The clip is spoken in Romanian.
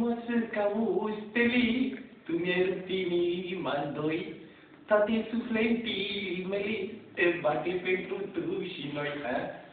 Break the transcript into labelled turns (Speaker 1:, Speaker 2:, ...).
Speaker 1: frumoasă ca o stelic, tu mi-ai rupt inima în doi, toate sufletii mele te bate pentru tu și noi, ha?